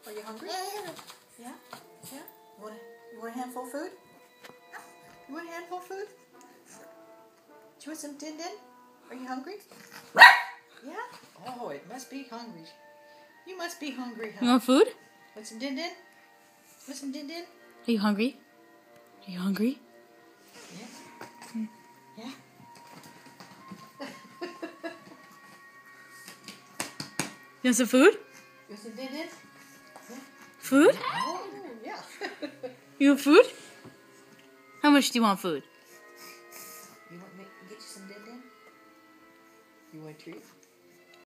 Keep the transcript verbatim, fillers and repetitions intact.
Are you hungry? Yeah? Yeah? You want, a, you want a handful of food? You want a handful of food? Do you want some din din? Are you hungry? Yeah? Oh, it must be hungry. You must be hungry, huh? You want food? Want some din din? Want some din din? Are you hungry? Are you hungry? Yeah. Hmm. Yeah? You want some food? You want some din din? Yeah. Food? Oh, yeah. You want food? How much do you want food? You want me to get you some din din? You want a treat?